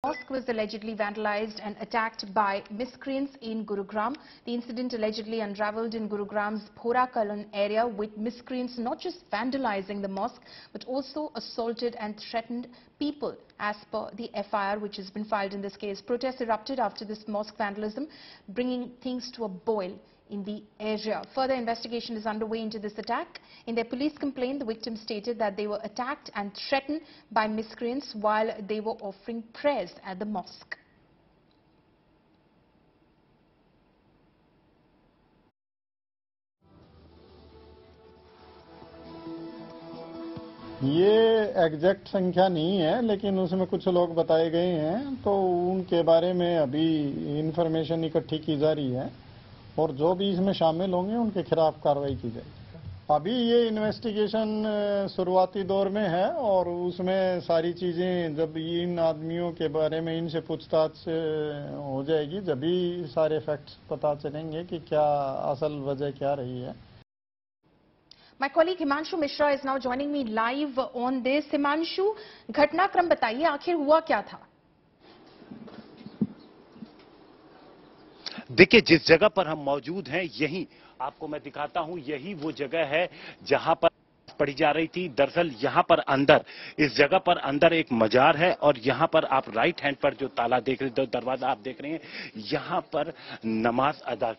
mosque was allegedly vandalized and attacked by miscreants in Gurugram. The incident allegedly unraveled in Gurugram's Phora Kalan area, with miscreants not just vandalizing the mosque but also assaulted and threatened people, as per the FIR which has been filed in this case. Protests erupted after this mosque vandalism, bringing things to a boil in the area. Further investigation is underway into this attack. In their police complaint, the victims stated that they were attacked and threatened by miscreants while they were offering prayers at the mosque. ये exact संख्या नहीं है, लेकिन उसमें कुछ लोग बताए गए हैं, तो उनके बारे में अभी इंफॉर्मेशन इकट्ठी की जा रही है और जो भी इसमें शामिल होंगे उनके खिलाफ कार्रवाई की जाएगी। अभी ये इन्वेस्टिगेशन शुरुआती दौर में है और उसमें सारी चीजें जब इन आदमियों के बारे में इनसे पूछताछ हो जाएगी, जब भी सारे फैक्ट्स पता चलेंगे कि क्या असल वजह क्या रही है। My colleague Himanshu Mishra is now joining me live on this. Himanshu, घटनाक्रम बताइए, आखिर हुआ क्या था? देखिए, जिस जगह पर हम मौजूद हैं, यही आपको मैं दिखाता हूं, यही वो जगह है जहां पर पड़ी जा रही थी। दरअसल यहां पर अंदर, इस जगह पर अंदर एक मजार है और यहां पर आप राइट हैंड पर जो ताला देख रहे, दरवाजा आप देख रहे हैं, यहां पर नमाज अदा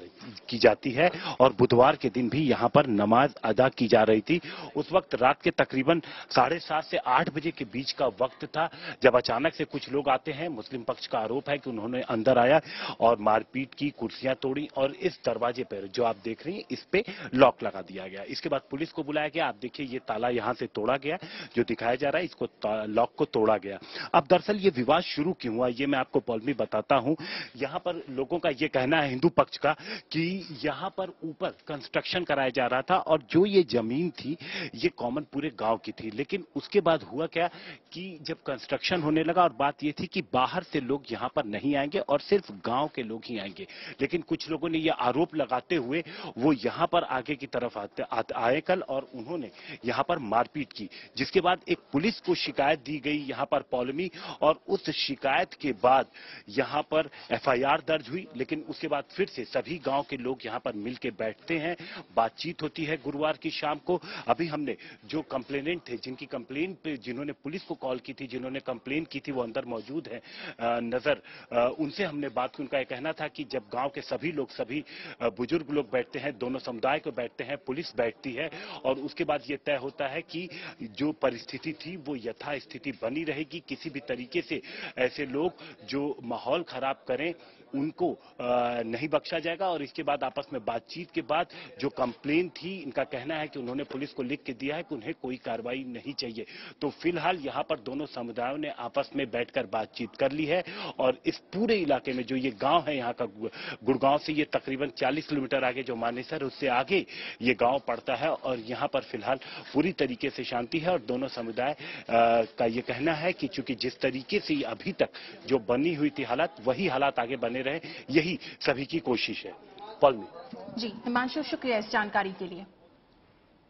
की जाती है और बुधवार के दिन भी यहां पर नमाज अदा की जा रही थी। उस वक्त रात के तकरीबन 7:30 से 8 बजे के बीच का वक्त था, जब अचानक से कुछ लोग आते हैं। मुस्लिम पक्ष का आरोप है कि उन्होंने अंदर आया और मारपीट की, कुर्सियां तोड़ी और इस दरवाजे पर जो आप देख रहे हैं, इस पे लॉक लगा दिया गया। इसके बाद पुलिस को बुलाया गया। आप देखिए, ये ताला यहां से तोड़ा गया, जो दिखाया जा रहा है, इसको लॉक को तोड़ा गया। अब दरअसल ये विवाद शुरू क्यों हुआ, ये मैं आपको पॉल में बताता हूं। यहां पर लोगों का ये कहना है, हिंदू पक्ष का, कि यहां पर ऊपर कंस्ट्रक्शन कराया जा रहा था और जो ये जमीन थी, ये कॉमन पूरे गांव की थी। लेकिन उसके बाद हुआ क्या कि जब कंस्ट्रक्शन होने लगा और बात ये थी कि बाहर से लोग यहां पर नहीं आएंगे और सिर्फ गांव के लोग ही आएंगे, लेकिन कुछ लोगों ने यह आरोप लगाते हुए वो यहां पर आगे की तरफ आए कल और उन्होंने यहां पर मारपीट की, जिसके बाद एक पुलिस को शिकायत दी गई यहां पर पौलमी, और उस शिकायत के बाद यहां पर FIR दर्ज हुई। लेकिन उसके बाद फिर से सभी गांव के लोग यहां पर मिलकर बैठते हैं, बातचीत होती है गुरुवार की शाम को। अभी हमने जो कंप्लेनेंट थे, जिनकी कंप्लेन पे, जिन्होंने पुलिस को कॉल की थी, जिन्होंने कंप्लेन की थी, वो अंदर मौजूद है नजर, उनसे हमने बात की। उनका यह कहना था कि जब गांव के सभी लोग, सभी बुजुर्ग लोग बैठते हैं, दोनों समुदाय को बैठते हैं, पुलिस बैठती है और उसके बाद ये तय होता है कि जो परिस्थिति थी वो यथास्थिति बनी रहेगी। किसी भी तरीके से ऐसे लोग जो माहौल खराब करें उनको नहीं बख्शा जाएगा। और इसके बाद आपस में बातचीत के बाद जो कंप्लेन थी, इनका कहना है कि उन्होंने पुलिस को लिख के दिया है कि उन्हें कोई कार्रवाई नहीं चाहिए। तो फिलहाल यहां पर दोनों समुदायों ने आपस में बैठकर बातचीत कर ली है और इस पूरे इलाके में जो ये गांव है, यहाँ का गुड़गांव से ये तकरीबन 40 किलोमीटर आगे जो मानेसर है, उससे आगे ये गांव पड़ता है और यहां पर फिलहाल पूरी तरीके से शांति है। और दोनों समुदाय का ये कहना है कि चूंकि जिस तरीके से अभी तक जो बनी हुई थी हालात, वही हालात आगे बने रहे, यही सभी की कोशिश है। पॉल में जी, हिमांशु, शुक्रिया इस जानकारी के लिए।